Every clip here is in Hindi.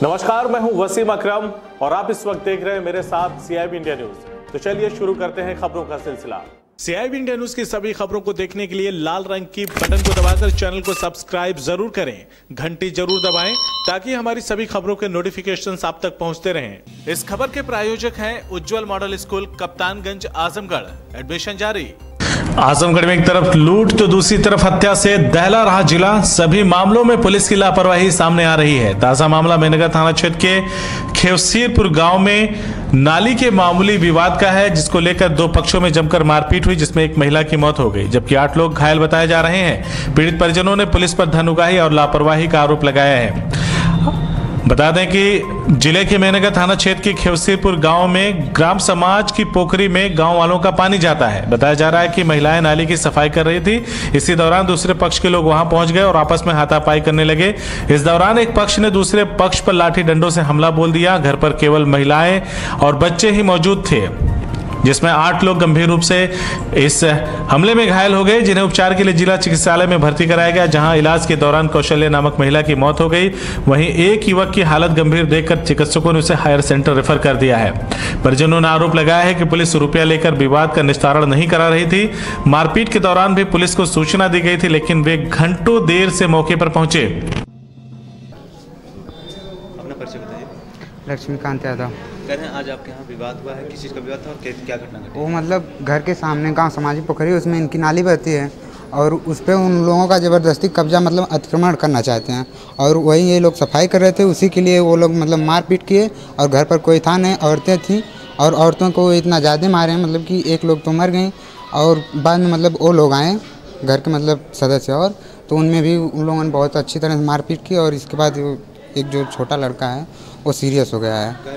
नमस्कार, मैं हूं वसीम अकरम और आप इस वक्त देख रहे हैं मेरे साथ CIB इंडिया न्यूज। तो चलिए शुरू करते हैं खबरों का सिलसिला। CIB इंडिया न्यूज की सभी खबरों को देखने के लिए लाल रंग की बटन को दबाकर चैनल को सब्सक्राइब जरूर करें, घंटी जरूर दबाएं ताकि हमारी सभी खबरों के नोटिफिकेशंस आप तक पहुंचते रहें। इस खबर के प्रायोजक हैं Ujjwal model school, Kaptanganj, Azamgarh. Admission जारी। आजमगढ़ में एक तरफ लूट तो दूसरी तरफ हत्या से दहला रहा जिला। सभी मामलों में पुलिस की लापरवाही सामने आ रही है। ताजा मामला मेहनगर थाना क्षेत्र के खेवसीरपुर गांव में नाली के मामूली विवाद का है, जिसको लेकर दो पक्षों में जमकर मारपीट हुई, जिसमें एक महिला की मौत हो गई जबकि 8 लोग घायल बताए जा रहे हैं। पीड़ित परिजनों ने पुलिस पर धन और लापरवाही का आरोप लगाया है। बता दें कि जिले के मेहनगर थाना क्षेत्र के खेवसीरपुर गांव में ग्राम समाज की पोखरी में गांव वालों का पानी जाता है। बताया जा रहा है कि महिलाएं नाली की सफाई कर रही थी। इसी दौरान दूसरे पक्ष के लोग वहां पहुंच गए और आपस में हाथापाई करने लगे। इस दौरान एक पक्ष ने दूसरे पक्ष पर लाठी डंडों से हमला बोल दिया। घर पर केवल महिलाएं और बच्चे ही मौजूद थे, जिसमें 8 लोग गंभीर रूप से इस हमले में घायल हो गए, जिन्हें उपचार के लिए जिला चिकित्सालय में भर्ती कराया गया, जहां इलाज के दौरान कौशल्या नामक महिला की मौत हो गई। वहीं एक युवक की हालत गंभीर देखकर चिकित्सकों ने उसे हायर सेंटर रेफर कर दिया है। परिजनों ने आरोप लगाया है कि पुलिस रुपया लेकर विवाद का निस्तारण नहीं करा रही थी। मारपीट के दौरान भी पुलिस को सूचना दी गई थी, लेकिन वे घंटों देर से मौके पर पहुंचे। अपना परिचय बताइए। लक्ष्मीकांत यादव। कह रहे हैं आज आपके यहाँ विवाद हुआ है, किस चीज़ का विवाद था और क्या घटना घटी? वो मतलब घर के सामने गांव समाजी पोखरी, उसमें इनकी नाली बहती है और उस पर उन लोगों का ज़बरदस्ती कब्जा मतलब अतिक्रमण करना चाहते हैं और वही ये लोग सफाई कर रहे थे। उसी के लिए वो लोग मतलब मारपीट किए और घर पर कोई था नहीं, औरतें थीं और औरतों को इतना ज़्यादा मारे हैं मतलब कि एक लोग तो मर गई और बाद में मतलब वो लोग आए घर के मतलब सदस्य, और तो उनमें भी उन लोगों ने बहुत अच्छी तरह से मारपीट की और इसके बाद एक जो छोटा लड़का है वो सीरियस हो गया है।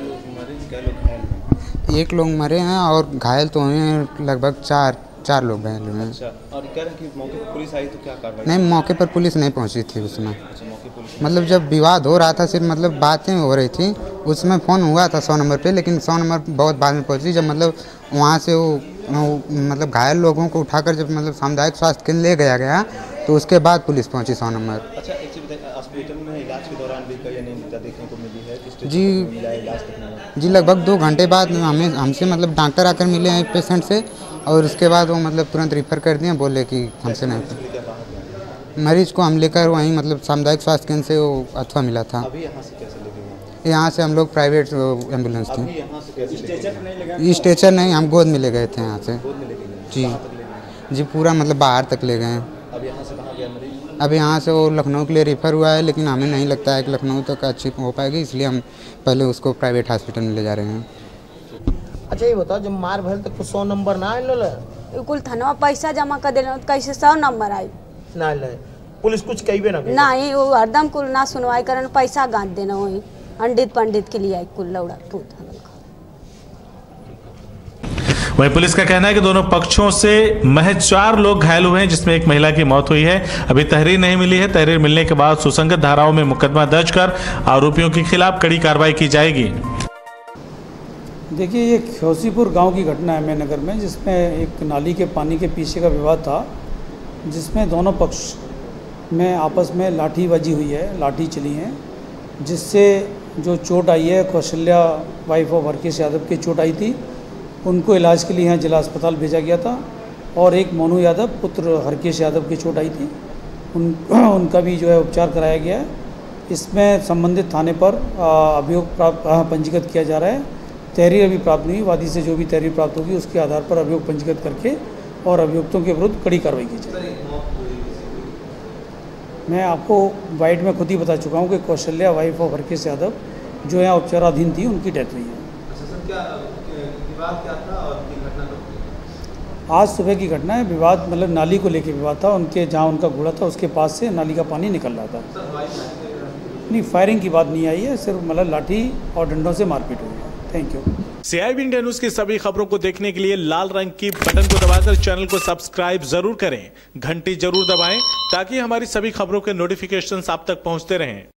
एक लोग मरे हैं और घायल तो हुए हैं लगभग चार लोग घायल हुए हैं। अच्छा, और कह रहे हैं कि मौके पर पुलिस आई तो क्या कार्रवाई? नहीं, मौके पर पुलिस नहीं पहुंची थी उसमें। अच्छा, मौके पुलिस मतलब जब विवाद हो रहा था, सिर्फ मतलब बातें हो रही थी, उसमें फ़ोन हुआ था 100 नंबर पे, लेकिन 100 नंबर बहुत बाद में पहुंची। जब मतलब वहाँ से वो मतलब घायल लोगों को उठाकर जब मतलब सामुदायिक स्वास्थ्य केंद्र ले गया तो उसके बाद पुलिस पहुँची 100 नंबर। अच्छा, एक चीज़ बताइए, हॉस्पिटल में इलाज के दौरान भी कई अनियमितता देखने को मिली है? जी लगभग 2 घंटे बाद हमसे मतलब डॉक्टर आकर मिले हैं पेशेंट से और उसके बाद वो मतलब तुरंत रिफ़र कर दिए, बोले कि हमसे नहीं। मरीज को हम लेकर वहीं मतलब सामुदायिक स्वास्थ्य केंद्र से वो अथवा मिला था। अभी यहाँ से कैसे लेके गए? यहाँ से हम लोग प्राइवेट एम्बुलेंस थी। यहाँ से कैसे? स्ट्रेचर नहीं, हम गोद में ले गए थे यहाँ से। जी जी, पूरा मतलब बाहर तक ले गए। अब यहाँ से कहाँ गया मरीज? अब यहाँ से वो लखनऊ के लिए रेफ़र हुआ है, लेकिन हमें नहीं लगता है कि लखनऊ तक अच्छी हो पाएगी, इसलिए हम पहले उसको प्राइवेट हॉस्पिटल में ले जा रहे हैं। अच्छा, ये बताओ, जब मार भल तक 100 नंबर ना आए? कुल थनवा पैसा जमा कर देना तो कैसे 100 नंबर आई ना ले पुलिस कुछ कही ना? नहीं, वो हरदम कुल ना सुनवाई करन, पैसा गांठ देना वही पंडित के लिए आई कुल लौड़ा पूत। वहीं पुलिस का कहना है कि दोनों पक्षों से महज 4 लोग घायल हुए हैं, जिसमें एक महिला की मौत हुई है। अभी तहरीर नहीं मिली है। तहरीर मिलने के बाद सुसंगत धाराओं में मुकदमा दर्ज कर आरोपियों के खिलाफ कड़ी कार्रवाई की जाएगी। देखिए, ये खेवसीपुर गांव की घटना है मेहनगर में, जिसमें एक नाली के पानी के पीछे का विवाद था, जिसमें दोनों पक्ष में आपस में लाठीबाजी हुई है, लाठी चली है, जिससे जो चोट आई है, कौशल्या वाइफ ऑफ हरकेश यादव की चोट आई थी। उनको इलाज के लिए यहाँ जिला अस्पताल भेजा गया था और एक मोनू यादव पुत्र हरकेश यादव की चोट आई थी, उनका भी जो है उपचार कराया गया है। इसमें संबंधित थाने पर अभियोग पंजीकृत किया जा रहा है। तहरीर अभी प्राप्त नहीं, वादी से जो भी तहरीर प्राप्त होगी उसके आधार पर अभियोग पंजीकृत करके और अभियुक्तों के विरुद्ध कड़ी कार्रवाई की जाएगी। मैं आपको वाइट में खुद ही बता चुका हूँ कि कौशल्या वाइफ ऑफ हरकेश यादव जो यहाँ उपचाराधीन थी, उनकी डेथ हुई है। विवाद क्या था और घटना कब हुई? आज सुबह की घटना है। विवाद मतलब नाली को लेके विवाद था। उनके जहाँ उनका घोड़ा था उसके पास से नाली का पानी निकल रहा था। नहीं, फायरिंग की बात नहीं आई है, सिर्फ मतलब लाठी और डंडों से मारपीट हुई है। Thank you. CIB India news की सभी खबरों को देखने के लिए लाल रंग की बटन को दबाकर चैनल को सब्सक्राइब जरूर करें, घंटी जरूर दबाएं ताकि हमारी सभी खबरों के नोटिफिकेशंस आप तक पहुंचते रहें।